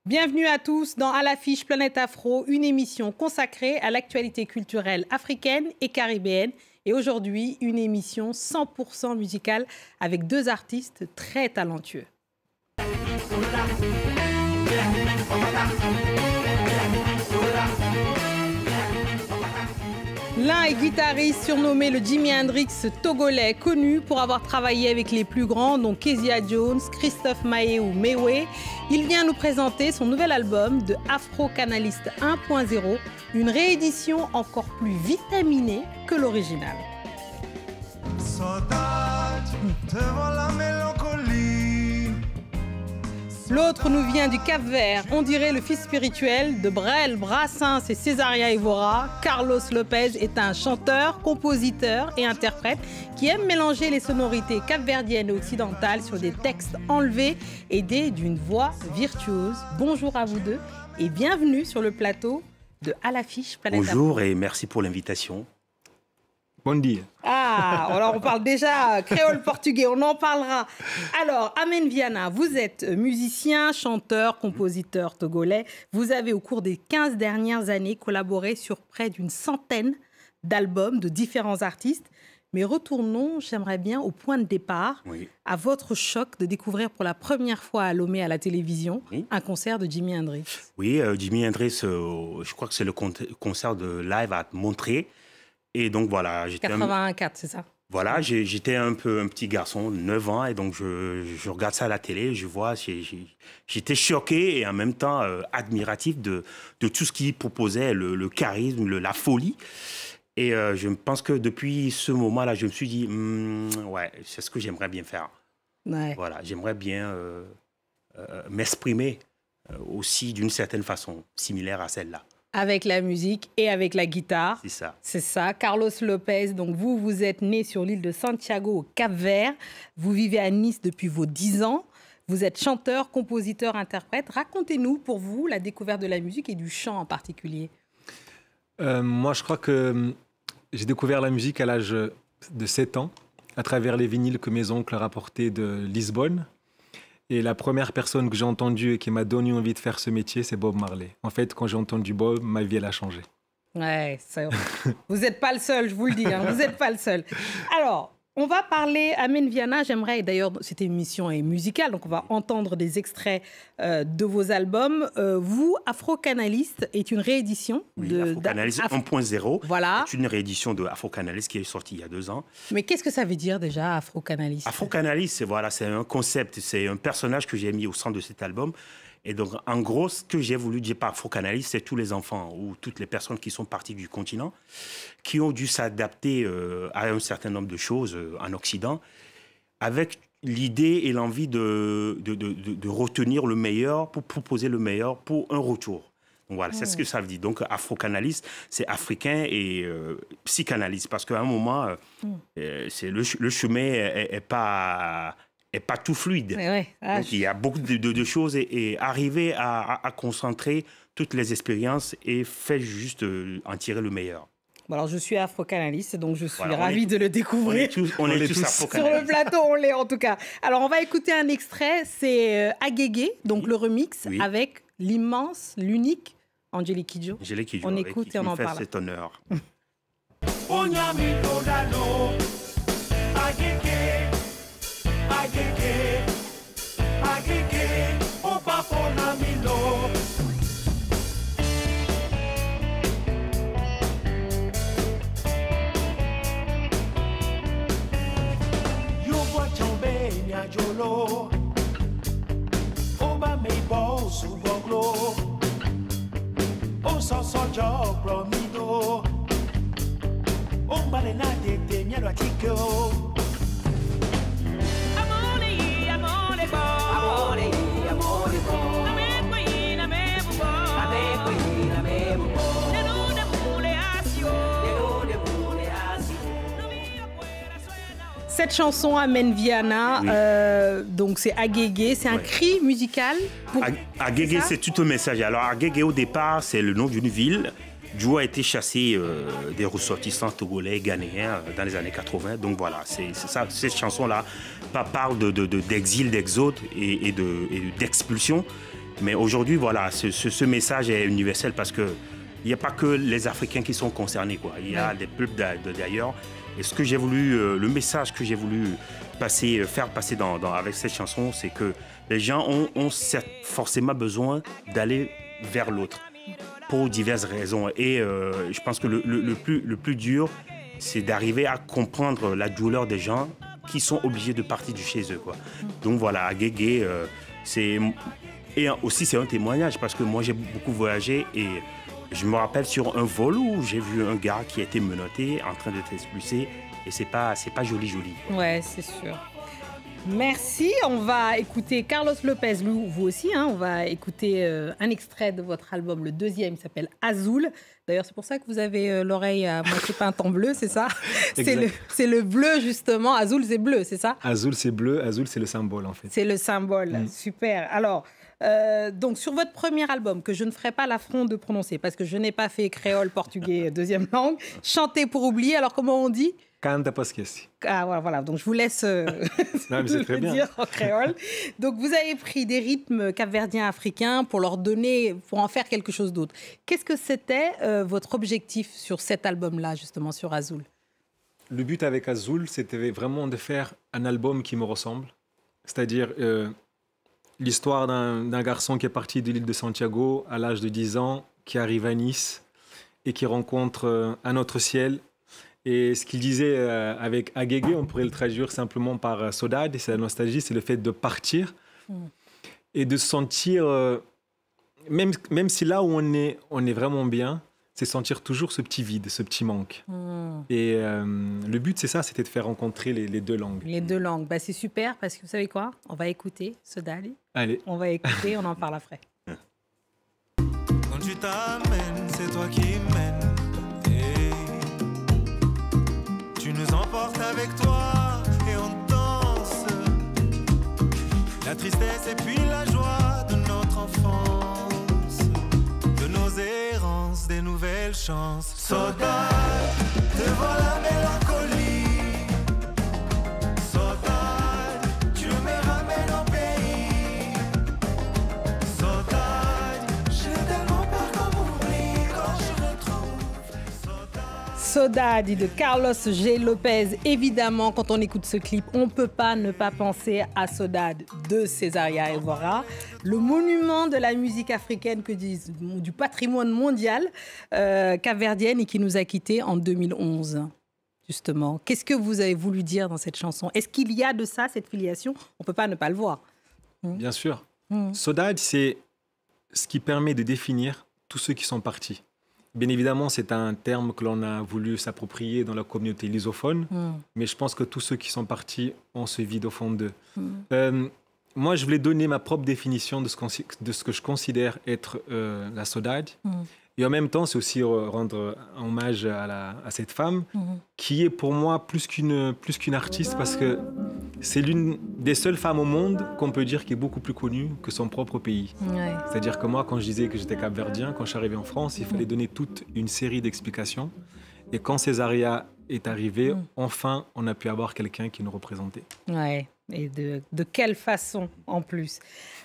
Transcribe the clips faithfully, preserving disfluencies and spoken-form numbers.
Bienvenue à tous dans À l'affiche Planète Afro, une émission consacrée à l'actualité culturelle africaine et caribéenne. Et aujourd'hui, une émission cent pour cent musicale avec deux artistes très talentueux. L'un est guitariste surnommé le Jimi Hendrix togolais, connu pour avoir travaillé avec les plus grands, dont Kezia Jones, Christophe Maé ou Mewe. Il vient nous présenter son nouvel album de Afro Canaliste un point zéro, une réédition encore plus vitaminée que l'original. L'autre nous vient du Cap-Vert, on dirait le fils spirituel de Brel, Brassens et Césaria Évora. Carlos Lopez est un chanteur, compositeur et interprète qui aime mélanger les sonorités capverdiennes et occidentales sur des textes enlevés, aidés d'une voix virtuose. Bonjour à vous deux et bienvenue sur le plateau de À l'affiche Planète Afro. Bonjour et merci pour l'invitation. Bon dia. Ah, alors on parle déjà créole portugais, on en parlera. Alors, Amen Viana, vous êtes musicien, chanteur, compositeur togolais. Vous avez au cours des quinze dernières années collaboré sur près d'une centaine d'albums de différents artistes. Mais retournons, j'aimerais bien, au point de départ, oui. à votre choc de découvrir pour la première fois à Lomé à la télévision oui. un concert de Jimi Hendrix. Oui, euh, Jimi Hendrix, euh, je crois que c'est le con concert de live à Montré. Et donc voilà, j'étais quatre-vingt-quatre, c'est ça? Voilà, j'étais un peu un petit garçon, neuf ans, et donc je, je regarde ça à la télé, je vois, j'étais choqué et en même temps euh, admiratif de, de tout ce qu'il proposait, le, le charisme, le, la folie. Et euh, je pense que depuis ce moment-là, je me suis dit, mmm, ouais, c'est ce que j'aimerais bien faire. Ouais. Voilà, j'aimerais bien euh, euh, m'exprimer euh, aussi d'une certaine façon, similaire à celle-là. Avec la musique et avec la guitare. C'est ça. C'est ça. Carlos Lopez, donc vous, vous êtes né sur l'île de Santiago, au Cap-Vert. Vous vivez à Nice depuis vos dix ans. Vous êtes chanteur, compositeur, interprète. Racontez-nous, pour vous, la découverte de la musique et du chant en particulier. Euh, moi, je crois que j'ai découvert la musique à l'âge de sept ans, à travers les vinyles que mes oncles rapportaient de Lisbonne. Et la première personne que j'ai entendue et qui m'a donné envie de faire ce métier, c'est Bob Marley. En fait, quand j'ai entendu Bob, ma vie, elle a changé. Ouais, ça... vous n'êtes pas le seul, je vous le dis. Hein, vous n'êtes pas le seul. Alors, on va parler, Amen Viana, j'aimerais, d'ailleurs, cette émission est musicale, donc on va entendre des extraits euh, de vos albums. Euh, vous, Afro Canaliste est une réédition oui, de... Afro Canaliste Afro... un point zéro. Voilà. C'est une réédition de Afro Canaliste qui est sortie il y a deux ans. Mais qu'est-ce que ça veut dire déjà, Afro Canaliste? Afro Canaliste, c'est voilà, c'est un concept, c'est un personnage que j'ai mis au centre de cet album. Et donc, en gros, ce que j'ai voulu dire par Afro-Canaliste, c'est tous les enfants ou toutes les personnes qui sont parties du continent, qui ont dû s'adapter euh, à un certain nombre de choses euh, en Occident, avec l'idée et l'envie de, de, de, de retenir le meilleur pour proposer le meilleur pour un retour. Donc voilà, mmh. c'est ce que ça veut dire. Donc, Afro-Canaliste, c'est africain et euh, psychanalyste, parce qu'à un moment, euh, mmh. euh, le, le chemin n'est pas... et pas tout fluide. Ouais, ah, Donc, je... il y a beaucoup de, de, de choses et, et arriver à, à, à concentrer toutes les expériences et faire juste euh, en tirer le meilleur. Bon, alors, je suis afro-canaliste, donc je suis voilà, ravie de le découvrir. On est tous, on on est est tous, tous afro-canalistes. Sur le plateau, on l'est en tout cas. Alors, on va écouter un extrait, c'est euh, Agégué, donc oui. le remix oui. avec l'immense, l'unique Angélique Kidjo. Angélique Kidjo, on écoute qui, et on qui en fait parle. cet honneur. Jolo, Oba me bo suboglo, O so so jo promido, Oba le na de te mielo atiko. Amore, amore bo, amore, amore bo, na me poi na me bo, na me poi na me bo, na no de mule asio, de de mule asio. Cette chanson, Amen Viana, oui. euh, donc c'est Agégué, c'est un ouais. cri musical. Pour... Agégué, c'est tout un message. Alors Agégué, au départ, c'est le nom d'une ville. Djo a été chassé euh, des ressortissants togolais, ghanéens euh, dans les années quatre-vingt. Donc voilà, c'est ça, cette chanson-là parle de, de, de, d'exil, d'exode et, et d'expulsion. De, Mais aujourd'hui, voilà, ce, ce, ce message est universel parce que il n'y a pas que les Africains qui sont concernés, quoi. Il y a des peuples d'ailleurs. Et ce que j'ai voulu, euh, le message que j'ai voulu passer, faire passer dans, dans, avec cette chanson, c'est que les gens ont, ont forcément besoin d'aller vers l'autre pour diverses raisons. Et euh, je pense que le, le, le, plus, le plus dur, c'est d'arriver à comprendre la douleur des gens qui sont obligés de partir de chez eux, quoi. Donc voilà, Agégué, euh, c'est... Et aussi, c'est un témoignage parce que moi, j'ai beaucoup voyagé et je me rappelle sur un vol où j'ai vu un gars qui a été menotté en train d'être expulsé et c'est pas, c'est pas joli, joli. Ouais, c'est sûr. Merci. On va écouter Carlos Lopez, vous, vous aussi. Hein, on va écouter euh, un extrait de votre album, le deuxième, il s'appelle Azul. D'ailleurs, c'est pour ça que vous avez euh, l'oreille à moitié peinte en bleu, c'est ça? C'est le, c'est le bleu, justement. Azul, c'est bleu, c'est ça? Azul, c'est bleu. Azul, c'est le symbole, en fait. C'est le symbole. Mm. Super. Alors, euh, donc, sur votre premier album, que je ne ferai pas l'affront de prononcer, parce que je n'ai pas fait créole, portugais, deuxième langue, Chanter pour oublier. Alors, comment on dit? Canta pa esquecer. Ah voilà, voilà, donc je vous laisse euh, non, mais c'est très bien. dire en créole. Donc vous avez pris des rythmes capverdiens africains pour leur donner, pour en faire quelque chose d'autre. Qu'est-ce que c'était euh, votre objectif sur cet album-là, justement, sur Azul? Le but avec Azul, c'était vraiment de faire un album qui me ressemble. C'est-à-dire euh, l'histoire d'un, d'un garçon qui est parti de l'île de Santiago à l'âge de dix ans, qui arrive à Nice et qui rencontre euh, un autre ciel. Et ce qu'il disait euh, avec Agégué, on pourrait le traduire simplement par euh, saudade, c'est la nostalgie, c'est le fait de partir mm. et de sentir, euh, même, même si là où on est, on est vraiment bien, c'est sentir toujours ce petit vide, ce petit manque. Mm. Et euh, le but, c'est ça, c'était de faire rencontrer les, les deux langues. Les deux langues, bah, c'est super parce que vous savez quoi? On va écouter saudade. Allez. On va écouter, on en parle après. Quand tu t'amènes, c'est toi qui mènes. Tu nous emportes avec toi et on danse. La tristesse et puis la joie de notre enfance, de nos errances, des nouvelles chances. Saudade, devant la mélancolie. Saudade, tu me ramènes au pays. Saudade, j'ai tellement peur qu'on m'oublie quand je retrouve. Saudade de Carlos G. Lopez. Évidemment, quand on écoute ce clip, on ne peut pas ne pas penser à Saudade de Césaria Évora, le monument de la musique africaine, que disent, du patrimoine mondial euh, capverdienne et qui nous a quittés en deux mille onze. Justement, qu'est-ce que vous avez voulu dire dans cette chanson? Est-ce qu'il y a de ça, cette filiation? On ne peut pas ne pas le voir. Mmh. Bien sûr. Mmh. Saudade, c'est ce qui permet de définir tous ceux qui sont partis. Bien évidemment, c'est un terme que l'on a voulu s'approprier dans la communauté lusophone, mm. mais je pense que tous ceux qui sont partis ont ce vide au fond d'eux. Mm. Euh, moi, je voulais donner ma propre définition de ce, de ce que je considère être euh, la saudade. Mm. Et en même temps, c'est aussi rendre hommage à, la, à cette femme mm. qui est pour moi plus qu'une, plus qu'une artiste parce que c'est l'une des seules femmes au monde qu'on peut dire qui est beaucoup plus connue que son propre pays. Ouais. C'est-à-dire que moi, quand je disais que j'étais capverdien, quand je suis arrivé en France, il fallait donner toute une série d'explications. Et quand Césaria est arrivée, mm. enfin, on a pu avoir quelqu'un qui nous représentait. Ouais. Et de, de quelle façon, en plus.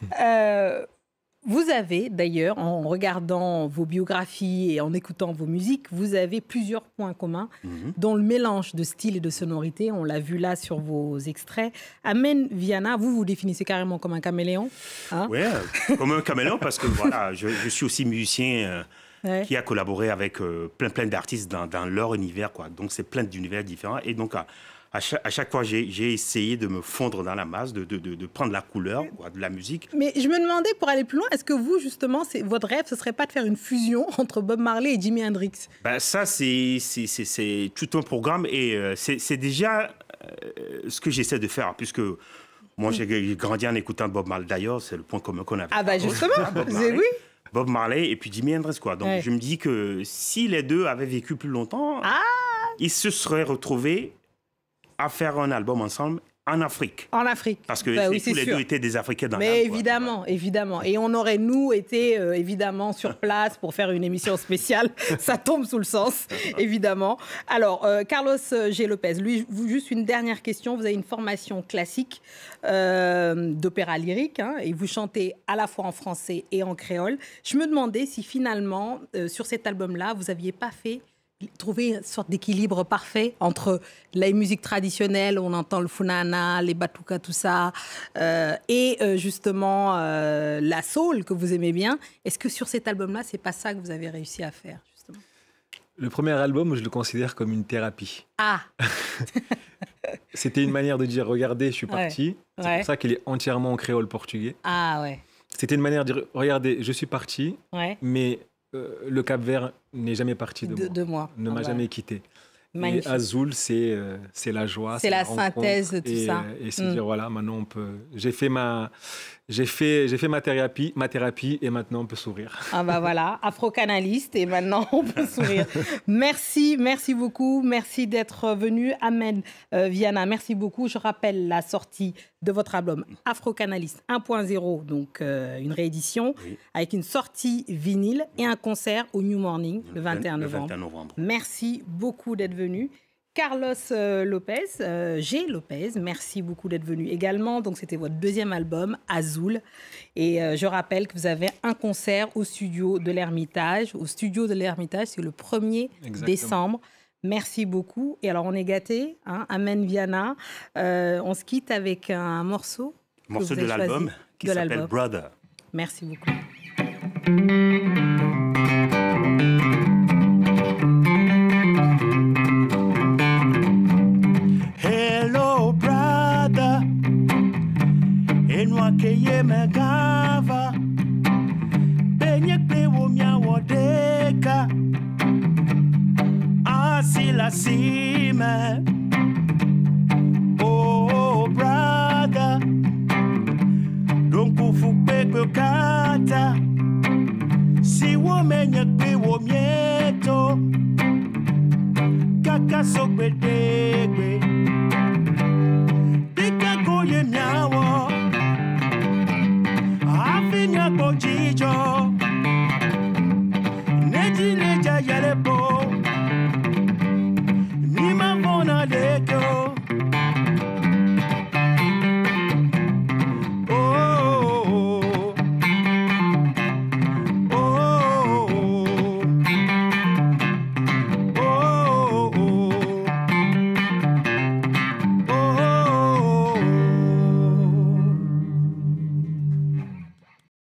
euh... Vous avez, d'ailleurs, en regardant vos biographies et en écoutant vos musiques, vous avez plusieurs points communs, mmh. dont le mélange de style et de sonorité. On l'a vu là sur vos extraits. Amen Viana, vous vous définissez carrément comme un caméléon, hein? Oui, comme un caméléon parce que voilà, je, je suis aussi musicien euh, ouais. qui a collaboré avec euh, plein, plein d'artistes dans, dans leur univers, quoi. Donc, c'est plein d'univers différents. Et donc, à, À chaque, à chaque fois, j'ai, j'ai essayé de me fondre dans la masse, de, de, de, de prendre la couleur, quoi, de la musique. Mais je me demandais, pour aller plus loin, est-ce que vous, justement, c'est, votre rêve, ce ne serait pas de faire une fusion entre Bob Marley et Jimi Hendrix? Ben, ça, c'est, c'est, c'est, c'est tout un programme et euh, c'est, c'est déjà euh, ce que j'essaie de faire, puisque moi, j'ai grandi en écoutant Bob Marley. D'ailleurs, c'est le point commun qu'on avait. Ah ben justement, Bob Marley, oui. Bob Marley et puis Jimi Hendrix, quoi. Donc, ouais. je me dis que si les deux avaient vécu plus longtemps, ah. ils se seraient retrouvés à faire un album ensemble En Afrique. En Afrique. Parce que Bah oui, tous les sûr. deux étaient des Africains dans Mais l'âme, quoi. évidemment, évidemment. Et on aurait, nous, été euh, évidemment sur place pour faire une émission spéciale. Ça tombe sous le sens, évidemment. Alors, euh, Carlos G. Lopez, lui, vous, juste une dernière question. Vous avez une formation classique euh, d'opéra lyrique, hein, et vous chantez à la fois en français et en créole. Je me demandais si finalement, euh, sur cet album-là, vous n'aviez pas fait... trouver une sorte d'équilibre parfait entre la musique traditionnelle, on entend le funana, les batucas, tout ça, euh, et euh, justement euh, la soul que vous aimez bien. Est-ce que sur cet album-là, c'est pas ça que vous avez réussi à faire, justement? Le premier album, je le considère comme une thérapie. Ah. C'était une manière de dire, regardez, je suis parti. Ouais. C'est Ouais. pour ça qu'il est entièrement en créole portugais. Ah ouais. C'était une manière de dire, regardez, je suis parti, Ouais. mais euh, le Cap-Vert n'est jamais parti de, De, moi. de moi. Ne Ah m'a bah, jamais quitté. magnifique. Et Azul, c'est euh, c'est la joie. C'est la rencontre. synthèse de tout et, ça. euh, Et c'est Mm. dire, voilà, maintenant on peut... J'ai fait ma... J'ai fait, j'ai fait ma thérapie, ma thérapie et maintenant on peut sourire. Ah bah voilà, afro-canaliste et maintenant on peut sourire. Merci, merci beaucoup, merci d'être venu. Amen euh, Viana, merci beaucoup. Je rappelle la sortie de votre album Afro-canaliste un point zéro, donc euh, une réédition, Oui. avec une sortie vinyle et un concert au New Morning le vingt et un Le novembre. vingt et un novembre. Merci beaucoup d'être venu. Carlos euh, Lopez, euh, G. Lopez, merci beaucoup d'être venu également. Donc, c'était votre deuxième album, Azul. Et euh, je rappelle que vous avez un concert au studio de l'Ermitage. Au studio de l'Ermitage, c'est le premier Exactement. décembre. Merci beaucoup. Et alors, on est gâtés. Hein, Amen Viana. Euh, on se quitte avec un morceau. que Morceau vous de avez l'album choisi. qui De s'appelle l'album. Brother. Merci beaucoup. Hello, brother. Enwa keye megava. Benye kwe wo mia wodeka. Asila sime. Oh, brother. Donc ufupe kwe kata. Si wo menye kwe wo mieto. Kaka sokwe deka.